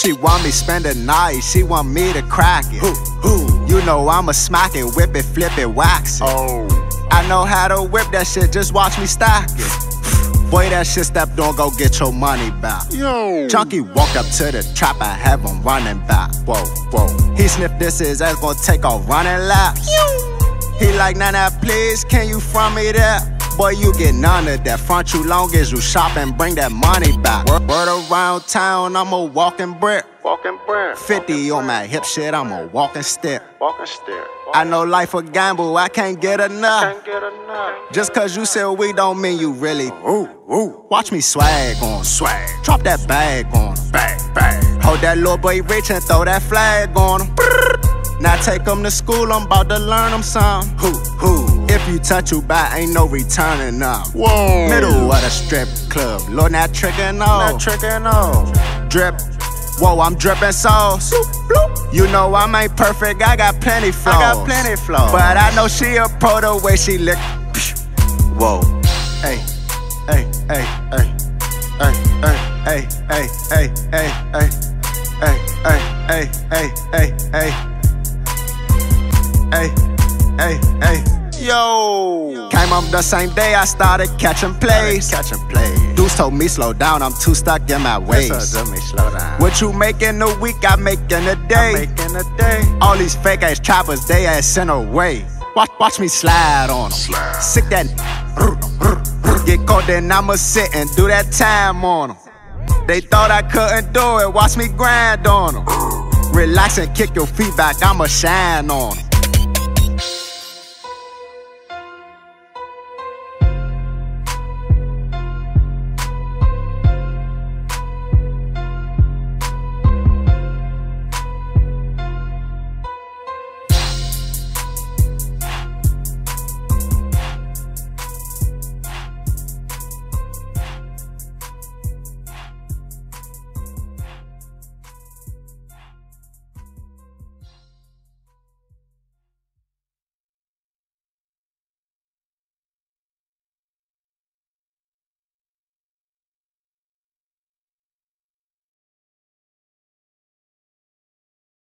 She want me spend the night, she want me to crack it. You know I'ma smack it, whip it, flip it, wax it. I know how to whip that shit, just watch me stack it. Boy, that shit stepped on, go get your money back. Junkie walked up to the trap, I have him running back. Whoa, whoa. He sniffed this, his ass gon' take off running laps. He like, nah, please, can you front me that? Boy, you get none of that. Front you long as you shop and bring that money back. Word around town, I'm a walking brick. 50 on my hip shit, I'm a walking stick. I know life a gamble, I can't get enough. Just cause you said we don't mean you really. Watch me swag on, drop that bag on him. Hold that little boy rich and throw that flag on him. Now take him to school, I'm about to learn him some. If you touch you back, ain't no returning up. Middle of the strip club, Lord, not tricking off. Drip, whoa, I'm dripping sauce. You know I ain't perfect, I got plenty flaws. But I know she a pro the way she lick. Whoa, hey, hey, hey, hey, hey, hey, hey, hey, hey, hey, hey, hey, hey, hey, hey, hey, hey. Yo, came up the same day I started catching plays. Dudes told me slow down, I'm too stuck in my ways. What you make in a week, I make in a day. All these fake ass choppers, they ass in a way. Watch me slide on them. Sick that. Get caught, then I'ma sit and do that time on them. They thought I couldn't do it, watch me grind on them. Relax and kick your feet back, I'ma shine on them.